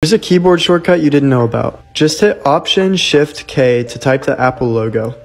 Here's a keyboard shortcut you didn't know about. Just hit Option-Shift-K to type the Apple logo.